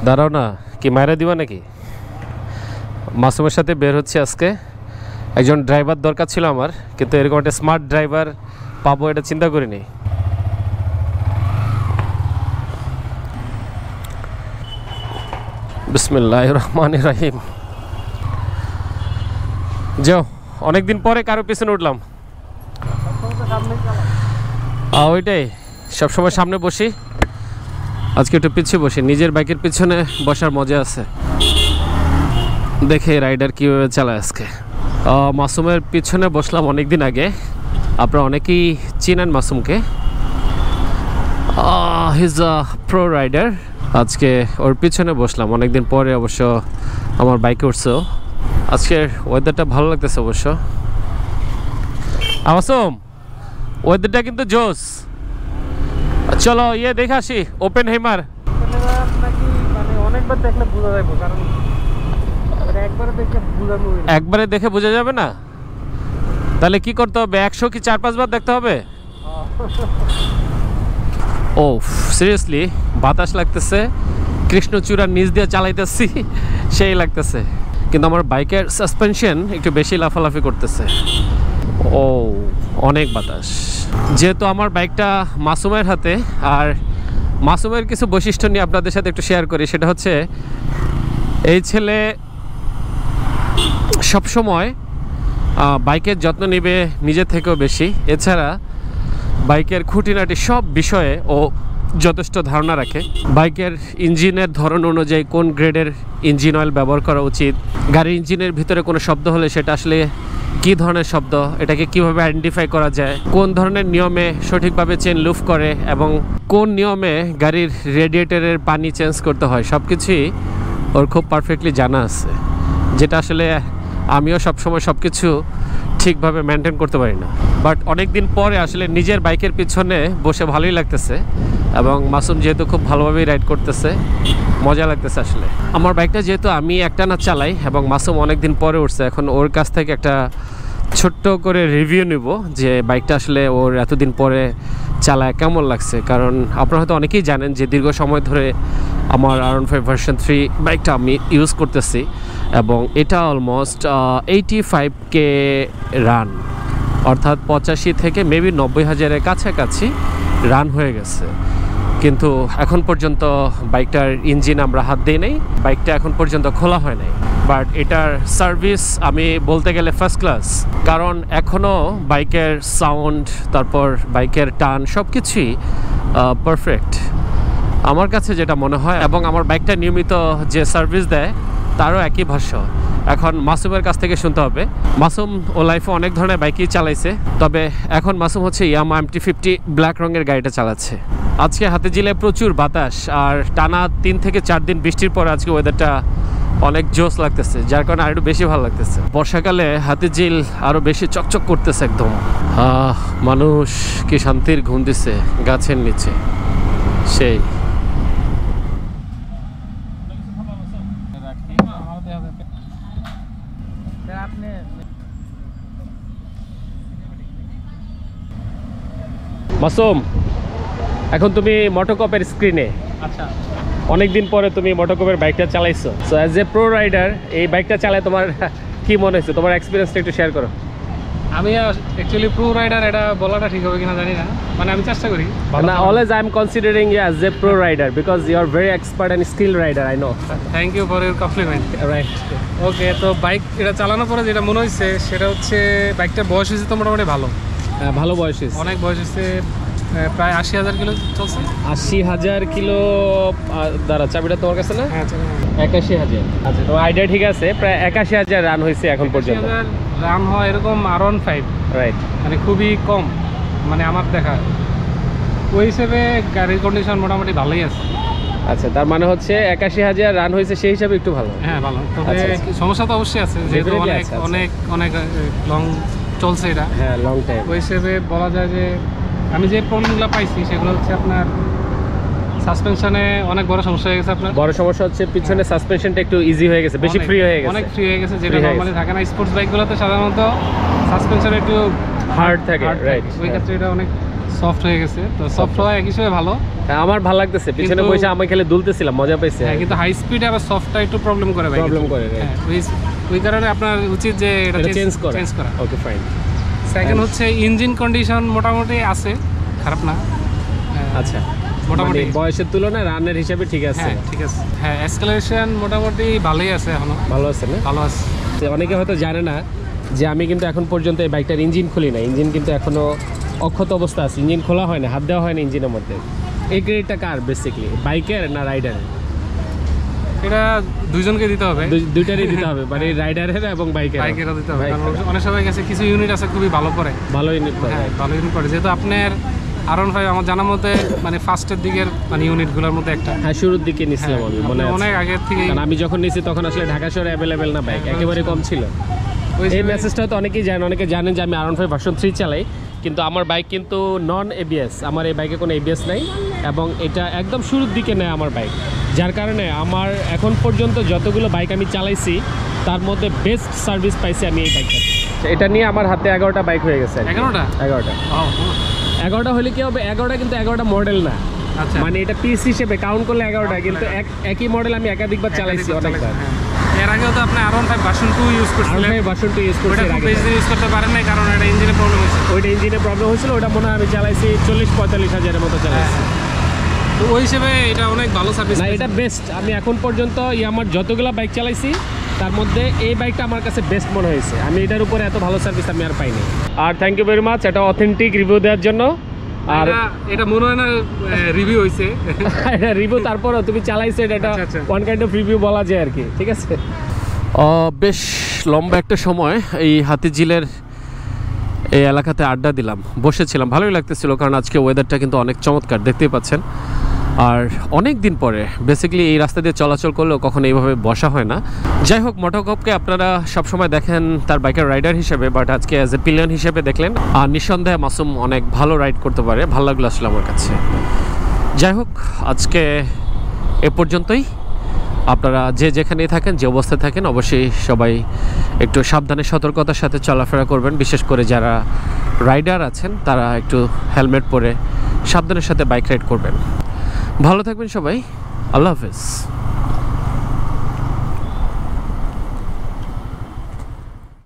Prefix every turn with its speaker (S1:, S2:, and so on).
S1: দাঁড়াও না, কি মায়েরা দিবা নাকি? মাসুমের সাথে বের হচ্ছে আজকে। একজন ড্রাইভার দরকার ছিল আমার, কিন্তু এরকম একটা স্মার্ট ড্রাইভার পাবো এটা চিন্তা করিনি। বিসমিল্লাহির রহমানির রহিম। যাও, অনেকদিন পরে কারো পিছনে উঠলাম। ওইটাই, সবসময় সামনে বসি, আজকে একটু পিছিয়ে বসি। নিজের বাইকের পিছনে বসার মজা আছে। দেখে রাইডার কীভাবে চালায় আজকে। মাসুমের পিছনে বসলাম অনেকদিন আগে, আপনারা অনেকেই চিনেন মাসুমকে। He's a pro rider. আজকে ওর পিছনে বসলাম অনেকদিন পরে, অবশ্য আমার বাইকে উঠছেও। আজকের ওয়েদারটা ভালো লাগতেছে অবশ্য। মাসুম, ওয়েদারটা কিন্তু জোস। চলো ইয়ে দেখে আসি, ওপেন হেমার।
S2: অনেকবার দেখলে বোঝা যাবে, কারণ
S1: একবারে দেখে বোঝা যাবে না, তাহলে কি করতে হবে? 100 কি 4-5 বার দেখতে হবে? ও সিরিয়াসলি বাতাস লাগতেছে, কৃষ্ণচূড়ার নিচ দিয়ে চালাইতেছি, সেই লাগতেছে। কিন্তু আমার বাইকের সাসপেনশন একটু বেশি লাফালাফি করতেছে। ও অনেক বাতাস। যেহেতু আমার বাইকটা মাসুমের হাতে, আর মাসুমের কিছু বৈশিষ্ট্য নিয়ে আপনাদের সাথে একটু শেয়ার করি। সেটা হচ্ছে, এই ছেলে সবসময় বাইকের যত্ন নেবে নিজের থেকেও বেশি। এছাড়া বাইকের খুঁটিনাটি সব বিষয়ে ও যথেষ্ট ধারণা রাখে। বাইকের ইঞ্জিনের ধরন অনুযায়ী কোন গ্রেডের ইঞ্জিন অয়েল ব্যবহার করা উচিত, গাড়ির ইঞ্জিনের ভিতরে কোনো শব্দ হলে সেটা আসলে কী ধরনের শব্দ, এটাকে কিভাবে আইডেন্টিফাই করা যায়, কোন ধরনের নিয়মে সঠিকভাবে চেন লুফ করে, এবং কোন নিয়মে গাড়ির রেডিয়েটরের পানি চেঞ্জ করতে হয়, সব কিছুই ওর খুব পারফেক্টলি জানা আছে। যেটা আসলে আমিও সবসময় সব কিছু ঠিকভাবে মেনটেন করতে পারি না। বাট অনেক দিন পরে আসলে নিজের বাইকের পিছনে বসে ভালোই লাগতেছে, এবং মাসুম যেহেতু খুব ভালোভাবেই রাইড করতেছে, মজা লাগতেছে আসলে। আমার বাইকটা যেহেতু আমি একটানা চালাই এবং মাসুম অনেক দিন পরে উঠছে, এখন ওর কাছ থেকে একটা ছোট্ট করে রিভিউ নিব যে বাইকটা আসলে ওর এতদিন পরে চালায় কেমন লাগছে। কারণ আপনারা হয়তো অনেকেই জানেন যে দীর্ঘ সময় ধরে আমার R15 ভার্সন 3 বাইকটা আমি ইউজ করতেছি, এবং এটা অলমোস্ট 85K রান, অর্থাৎ 85 থেকে মেবি 90,000-এর কাছাকাছি রান হয়ে গেছে। কিন্তু এখন পর্যন্ত বাইকটার ইঞ্জিন আমরা হাত দিই নাই, বাইকটা এখন পর্যন্ত খোলা হয় নাই। বাট এটার সার্ভিস আমি বলতে গেলে ফার্স্ট ক্লাস, কারণ এখনও বাইকের সাউন্ড, তারপর বাইকের টান, সব কিছুই পারফেক্ট আমার কাছে যেটা মনে হয়। এবং আমার বাইকটা নিয়মিত যে সার্ভিস দেয় তারও একই ভাষ্য। এখন মাসুমের কাছ থেকে শুনতে হবে। মাসুম ও লাইফে অনেক ধরনের বাইকই চালাইছে, তবে এখন মাসুম হচ্ছে ইয়ামা MT-50 ব্ল্যাক রঙের গাড়িটা চালাচ্ছে। আজকে হাতিঝিলে প্রচুর বাতাস, আর টানা 3 থেকে 4 দিন বৃষ্টির পর আজকে ওয়েদারটা অনেক জোস লাগতেছে, যার কারণে আরও বেশি ভালো লাগতেছে। বর্ষাকালে হাতিঝিল আরও বেশি চকচক করতেছে একদম। মানুষ কি শান্তির ঘুম দিছে গাছের নিচে, সেই। মাসুম, এখন তুমি মোটোকপের স্ক্রিনে।
S2: আচ্ছা,
S1: অনেকদিন পরে তুমি মোটোকপের বাইকটা চালাইছো। So as a pro rider এই বাইকটা চালায় তোমার কি মনে হয়েছে? তোমার এক্সপিরিয়েন্সটা একটু শেয়ার করো।
S2: আমি অ্যাকচুয়ালি প্রো রাইডার এটা বলাটা ঠিক হবে কিনা জানি না, মানে আমি চেষ্টা করি।
S1: না, always I am considering you as a pro rider because you are very expert and skill rider, I know.
S2: Thank you for your compliment.
S1: Right,
S2: okay, তো বাইক এটা চালানোর পরে যেটা মনে হয়েছে সেটা হচ্ছে বাইকটার বয়স হয়েছে তো মোটামুটি ভালো।
S1: ভালো বয়স,
S2: অনেক বয়স হয়েছে, প্রায় 80,000 কিলো চলছে।
S1: 80,000 কিলো। দাঁড়া, চাবিটা তোমার কাছে না?
S2: হ্যাঁ,
S1: 81,000। আচ্ছা, তোমার আইডিয়া ঠিক আছে, প্রায় 81,000 রান হয়েছে এখন পর্যন্ত।
S2: রান হয় এরকম R15,
S1: রাইট,
S2: মানে খুবই কম, মানে আমার দেখা ওই হিসেবে গাড়ির কন্ডিশন মোটামুটি ভালোই আছে।
S1: আচ্ছা, তার মানে হচ্ছে 81,000 রান হয়েছে, সেই হিসাবে একটু ভালো।
S2: হ্যাঁ, ভালো। তবে সমস্যা তো অবশ্যই আছে, যেহেতু অনেক অনেক লং চলছে এটা।
S1: হ্যাঁ, লং টাইম।
S2: ওই হিসেবে বলা যায় যে আমি যে প্রবলেমগুলো পাইছি সেগুলো হচ্ছে আপনার সাসপেনশনে অনেক বড় সমস্যা হয়ে গেছে। আপনার
S1: বড় সমস্যা হচ্ছে পিছনে সাসপেনশনটা একটু ইজি হয়ে গেছে, বেশি ফ্রি হয়ে গেছে,
S2: অনেক ফ্রি হয়ে গেছে, যেটা নরমালি থাকে না। স্পোর্টস বাইকগুলোতে সাধারণত সাসপেনশন একটু
S1: হার্ড থাকে, রাইট।
S2: ওই ক্ষেত্রে এটা অনেক সফট হয়ে গেছে, তো সফট হওয়া এক হিসেবে ভালো।
S1: হ্যাঁ, আমার ভালো লাগতেছে, পিছনে বসে আমি খেলে দুলতেছিলাম, মজা পাইছি।
S2: হ্যাঁ, কিন্তু হাই স্পিডে আবার সফটটা একটু প্রবলেম করে ভাই,
S1: প্রবলেম করে।
S2: হ্যাঁ, ওই কারণে আপনার উচিত যে এটা চেঞ্জ করা।
S1: Okay fine.
S2: সেকেন্ড হচ্ছে ইঞ্জিন কন্ডিশন মোটামুটি আছে, খারাপ না।
S1: আচ্ছা,
S2: মোটামুটি
S1: বয়সের তুলনায় রানের হিসাবে ঠিক আছে।
S2: হ্যাঁ, ঠিক আছে। হ্যাঁ, এসকেলেশন মোটামুটি ভালোই আছে, এখনো
S1: ভালো আছে না?
S2: ভালো আছে।
S1: অনেকে হয়তো জানে না যে আমি কিন্তু এখন পর্যন্ত এই বাইকটার ইঞ্জিন খুলি না, ইঞ্জিন কিন্তু এখনো অক্ষত অবস্থা আছে, ইঞ্জিন খোলা হয় না, হাত দেওয়া হয় না ইঞ্জিনের মধ্যে। এই ক্রেডিটটা কার বেসিক্যালি, বাইকের না রাইডারের?
S2: এটা দুইজনকে দিতে হবে,
S1: দুইটারই দিতে হবে, মানে রাইডারের এবং
S2: বাইকেরও দিতে হবে। কারণ অনেক সবাই কাছে কিছু ইউনিট আছে খুবই ভালো করে,
S1: ভালো ইউনিট করে।
S2: হ্যাঁ, ভালো ইউনিট করে। যেহেতু আপনার R15 আমার জানার মতে মানে ফার্স্টের দিকের মানে ইউনিটগুলোর মধ্যে একটা।
S1: হ্যাঁ, শুরুর দিকে নিছিলাম আমি, মনে আছে
S2: অনেক আগে থেকে।
S1: কারণ আমি যখন নিছি তখন আসলে ঢাকা শহরে অ্যাভেলেবেল না বাইক, একেবারে কম ছিল। এই মেসেজটা তো অনেকেই জানেন, অনেকে জানেন যে আমি R15 ভার্সন 3 চালাই, কিন্তু আমার বাইক কিন্তু নন ABS, আমার এই বাইকে কোনো ABS নাই, এবং এটা একদম শুরুর দিকে নেয় আমার বাইক, যার কারণে আমার এখন পর্যন্ত যতগুলো বাইক আমি চালাইছি তার মধ্যে বেস্ট সার্ভিস পাইছি আমি এই বাইকটাতে। এটা নিয়ে আমার হাতে 11টা বাইক হয়ে গেছে। 11টা হলে কি হবে, 11টা কিন্তু 11টা মডেল না, মানে এটা পিস হিসেবে কাউন্ট করলে 11টা, কিন্তু একই মডেল আমি একাধিকবার চালাইছি অনেকবার।
S2: এর আগেও তো আপনি R15 ভার্সন 2 ইউজ করছিলেন।
S1: R15 ভার্সন 2 ইউজ করছি,
S2: ওটা খুব বেশি ইউজ করতে পারেন না কারণ এটা ইঞ্জিনে প্রবলেম হয়েছে।
S1: ওইটা ইঞ্জিনে প্রবলেম হয়েছিল, ওটা মনে হয় আমি চালাইছি 40-45 হাজারের মতো চালাইছি।
S2: তো ওই হিসেবে এটা অনেক ভালো সার্ভিস
S1: না, এটা বেস্ট। আমি এখন পর্যন্ত আমার যতগুলো বাইক চালাইছি তার মধ্যে এই বাইকটা আমার কাছে বেস্ট মনে হয়েছে। আমি এটার উপরে এত ভালো সার্ভিস আমি আর পাইনি। আর থ্যাংক ইউ ভেরি মাচ এটা অথেন্টিক রিভিউ দেওয়ার জন্য।
S2: আর এটা মনে হয় না রিভিউ হইছে,
S1: এটা রিভিউ, তারপরও তুমি চালাইছো, এটা ওয়ান কাইন্ড অফ রিভিউ বলা যায় আর কি, ঠিক আছে। বেশ লম্বা একটা সময় এই হাতিঝিলের এই এলাকাতে আড্ডা দিলাম, বসেছিলাম, ভালোই লাগতেছিল, কারণ আজকে ওয়েদারটা কিন্তু অনেক চমৎকার, দেখতেই পাচ্ছেন। আর অনেক দিন পরে বেসিক্যালি এই রাস্তা দিয়ে চলাচল করলেও কখনো এইভাবে বসা হয় না। যাই হোক, মোটোকপকে আপনারা সবসময় দেখেন তার বাইকের রাইডার হিসেবে, বাট আজকে অ্যাজ এ পিলিয়ন হিসেবে দেখলেন। আর নিঃসন্দেহে মাসুম অনেক ভালো রাইড করতে পারে, ভালো লাগলো আসলে আমার কাছে। যাই হোক, আজকে এ পর্যন্তই। আপনারা যে যেখানেই থাকেন, যে অবস্থায় থাকেন, অবশ্যই সবাই একটু সাবধানে সতর্কতার সাথে চলাফেরা করবেন, বিশেষ করে যারা রাইডার আছেন তারা একটু হেলমেট পরে সাবধানের সাথে বাইক রাইড করবেন। ভালো থাকবেন সবাই, আল্লাহ হাফেজ।